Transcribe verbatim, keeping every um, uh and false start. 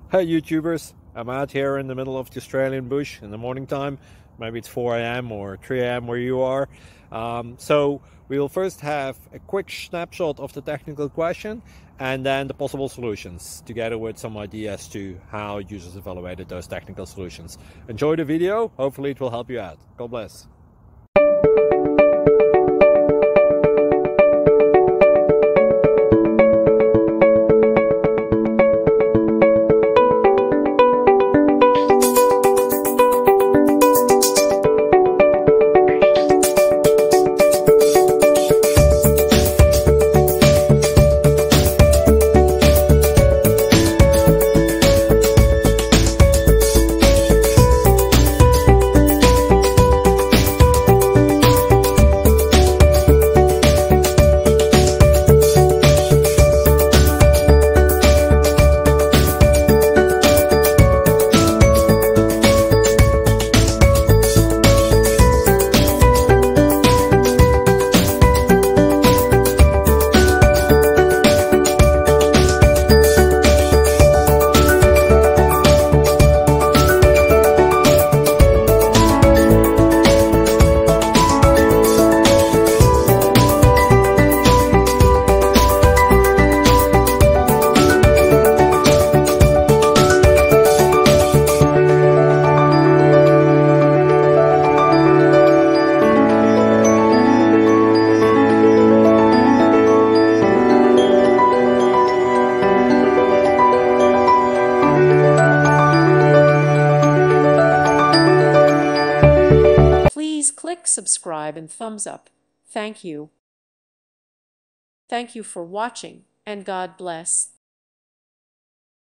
Hey YouTubers, I'm out here in the middle of the Australian bush in the morning time. Maybe it's four A M or three A M where you are. Um, so we'll first have a quick snapshot of the technical question and then the possible solutions, together with some ideas to how users evaluated those technical solutions. Enjoy the video, hopefully it will help you out. God bless. Please click subscribe and thumbs up. Thank you. Thank you for watching, and God bless.